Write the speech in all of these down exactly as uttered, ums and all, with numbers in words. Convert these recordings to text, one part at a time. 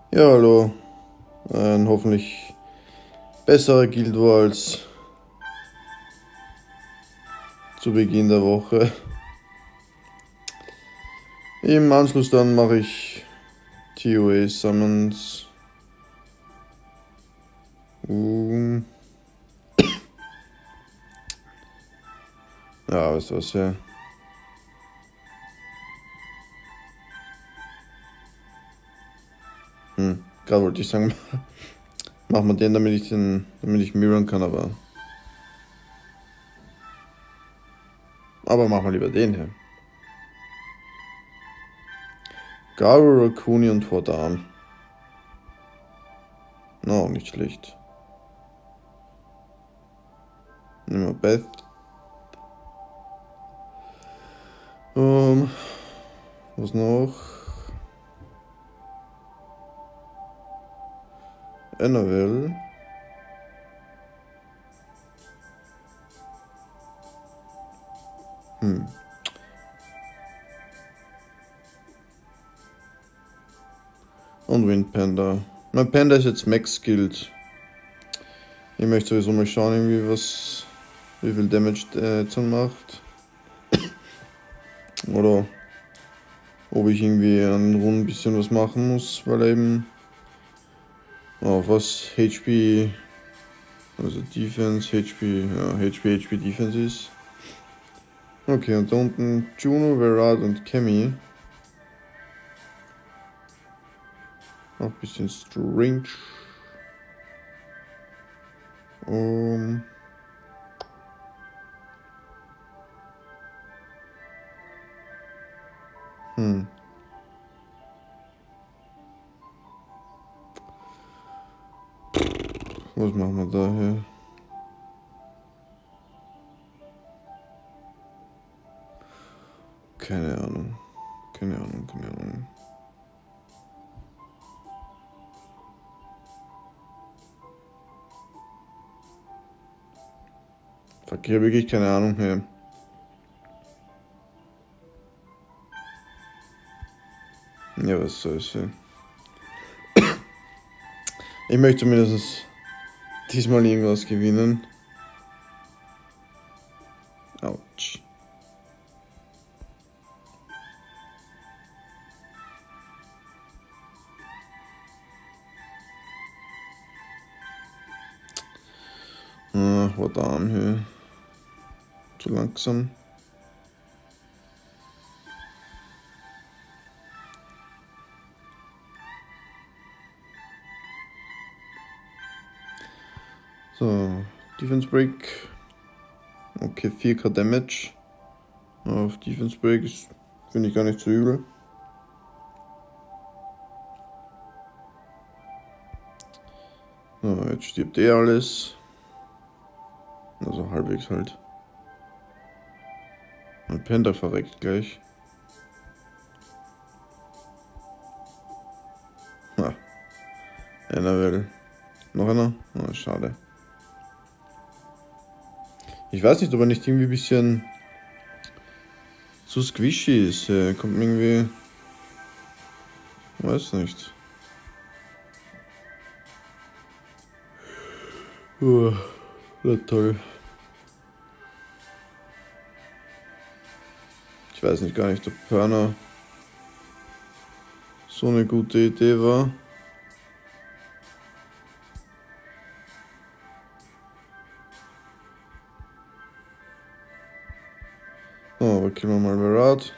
Ja, hallo. Ein hoffentlich besserer Guild War als zu Beginn der Woche. Im Anschluss dann mache ich T O A Summons. Um. Ja, weißt du was, ja. Hm, gerade wollte ich sagen, machen wir den, damit ich den, damit ich mirrorn kann, aber. Aber machen wir lieber den hier. Garo, Rakuni und Vordam. No, nicht schlecht. Nehmen wir Beth. Um, was noch? Annabelle. Hm. Und Wind Panda. Mein Panda ist jetzt Max Skilled. Ich möchte sowieso mal schauen, irgendwie was, wie viel Damage der jetzt macht. Oder ob ich irgendwie an den Runden ein bisschen was machen muss, weil er eben auf was H P, also Defense, H P, ja, H P, H P Defense ist. Okay, und da unten Juno, Verad und Cammy. Auch ein bisschen strange. Um. Hm. Was machen wir da hier? Keine Ahnung. Keine Ahnung, keine Ahnung. Fuck, ich habe wirklich keine Ahnung hier. Ja, was soll's hier? Ich möchte zumindest diesmal irgendwas gewinnen. Autsch. Ah, verdammt, hier. Zu langsam. So, Defense Break. Okay, vier K Damage auf Defense Break, ist, finde ich gar nicht so übel. So, jetzt stirbt eh alles. Also halbwegs halt. Mein Panda verreckt gleich. Ha. Annabelle. Noch einer? Oh, schade. Ich weiß nicht, ob er nicht irgendwie ein bisschen zu squishy ist. Er kommt mir irgendwie. Weiß nicht. Uh, ja, toll. Ich weiß nicht gar nicht, ob Perner so eine gute Idee war. Oh, aber killen wir mal Verad.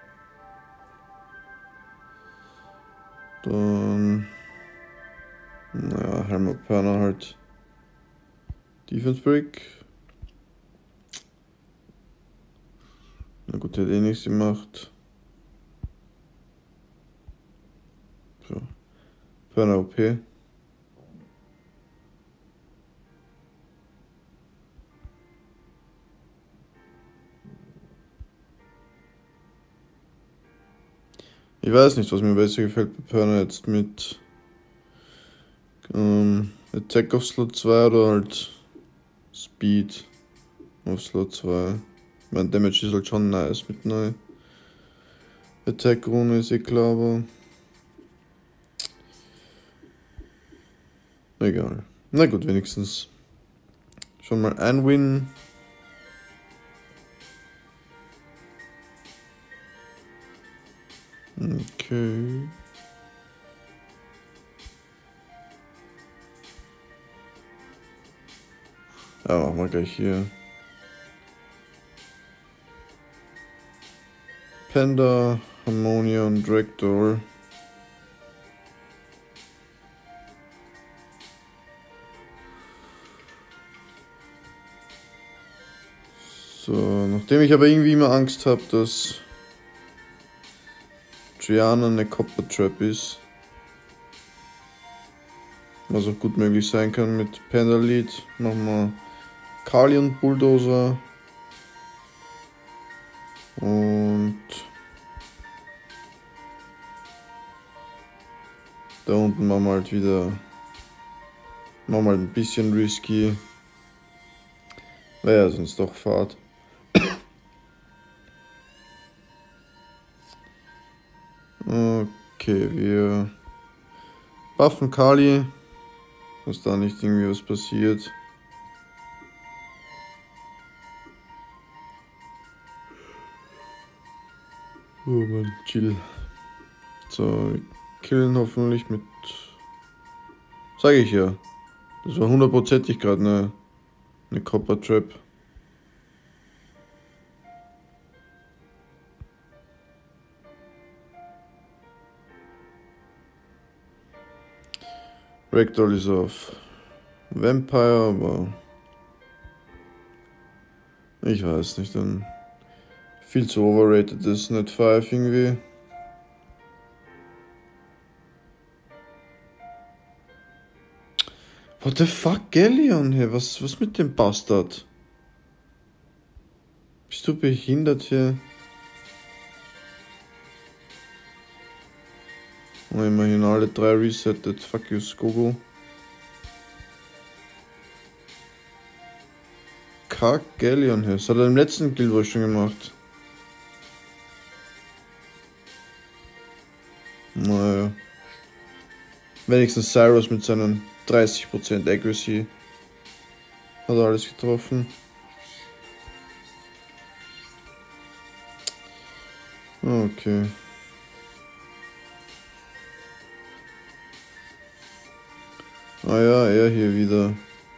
Dann. Naja, Helmer Perner halt. Defense Break. Na gut, der hat eh nichts gemacht. So. Perner O P. Ich weiß nicht, was mir besser gefällt bei Perner jetzt mit ähm, Attack auf Slot zwei oder halt Speed auf Slot zwei. Mein Damage ist halt schon nice mit einer Attack-Rune, ist eh klar, aber Egal. Na gut, wenigstens schon mal ein Win. Okay. Ja, machen wir gleich hier. Panda, Harmonia und Dragdoll. So, nachdem ich aber irgendwie immer Angst habe, dass Gianna eine Copper Trap ist, was auch gut möglich sein kann mit Panda Lead, machen wir Kali und Bulldozer und da unten machen wir halt wieder, machen wir halt ein bisschen risky, wäre ja sonst doch Fahrt. Okay, wir buffen Kali, dass da nicht irgendwie was passiert. Oh Mann, chill. So, wir killen hoffentlich mit... Sag ich ja. Das war hundertprozentig gerade eine, eine Copper Trap. Ragdoll ist auf Vampire, aber ich weiß nicht, dann viel zu overrated ist Net fünf irgendwie. What the fuck, Galleon, hey, was, was mit dem Bastard? Bist du behindert hier? Oh, immerhin alle drei resettet. Fuck you, Skogo. Kack Galleon hier. Das hat er im letzten Guild Wars schon gemacht. Naja. Wenigstens Cyrus mit seinen dreißig Prozent Accuracy hat er alles getroffen. Okay. Ah ja, er hier wieder.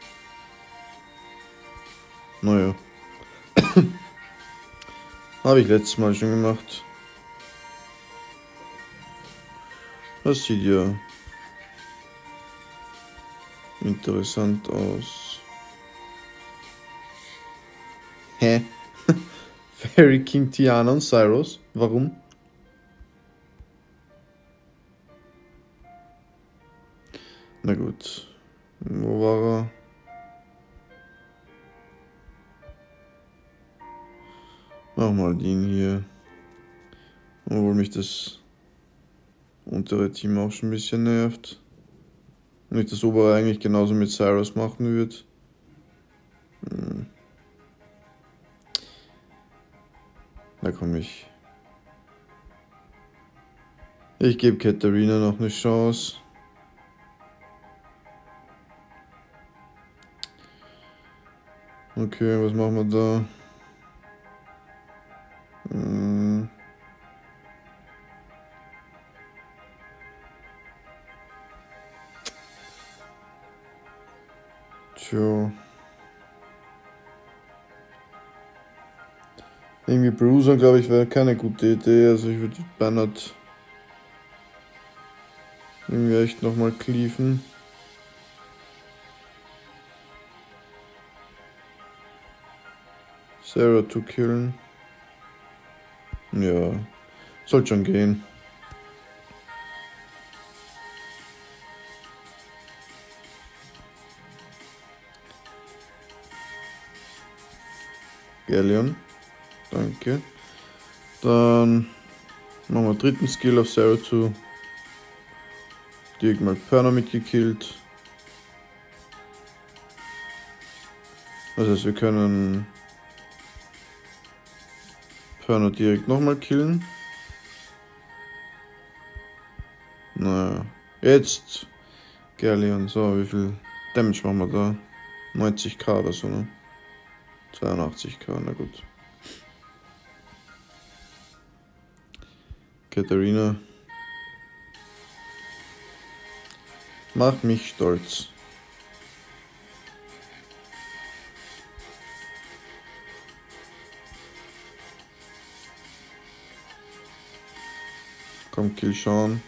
Naja. Habe ich letztes Mal schon gemacht. Das sieht ja interessant aus. Hä? Fairy King Tiana und Cyrus? Warum? Na gut. Wo war er? Mach mal den hier. Obwohl mich das untere Team auch schon ein bisschen nervt. Und ich das obere eigentlich genauso mit Cyrus machen würde. Hm. Da komme ich. Ich gebe Katharina noch eine Chance. Okay, was machen wir da? Hm. Tja. Irgendwie Bruiser, glaube ich, wäre keine gute Idee. Also ich würde Bernhard irgendwie echt nochmal cleaven. Sarah to killen. Ja, sollte schon gehen. Galleon. Danke. Dann machen wir dritten Skill auf Sarah zu. Direkt mal Perna mitgekillt. Das heißt, wir können Perna direkt nochmal killen. Naja, jetzt Galleon, so, wie viel Damage machen wir da? neunzigtausend oder so, ne? zweiundachtzigtausend, na gut. Katharina. Mach mich stolz. Komm, kill Sean.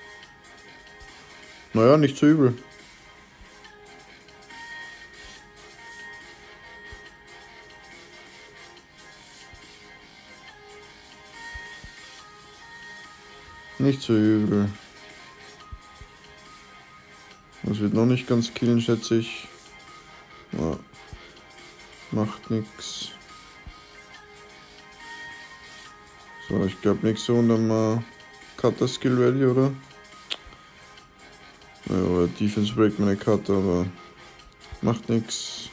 Naja, nicht so übel. Nicht so übel. Das wird noch nicht ganz killen, schätze ich. Ja. Macht nix. So, ich glaube nächste Runde mal Cutter Skill ready, oder? Ja, Defense Break meine Cutter, aber macht nix.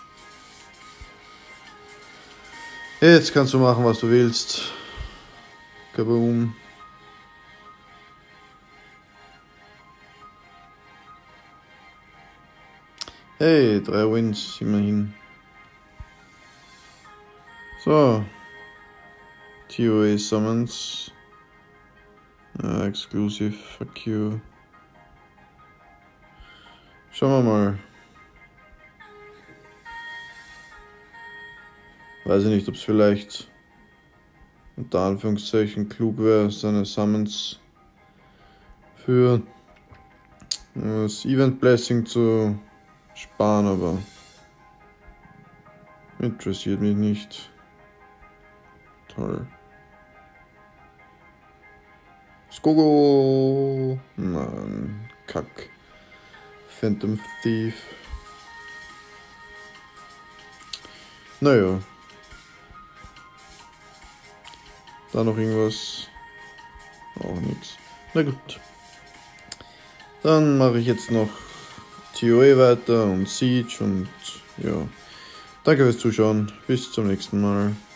Jetzt kannst du machen, was du willst. Kaboom. Hey, drei Wins, immerhin. So. T O A Summons. Uh, exclusive, fuck you. Schauen wir mal. Weiß ich nicht, ob es vielleicht unter Anführungszeichen klug wäre, seine Summons für das Event Blessing zu sparen, aber interessiert mich nicht. Toll. Skogo! Nein, Kack. Phantom Thief. Naja. Da noch irgendwas? Auch nichts. Na gut. Dann mache ich jetzt noch T O A weiter und Siege und ja. Danke fürs Zuschauen. Bis zum nächsten Mal.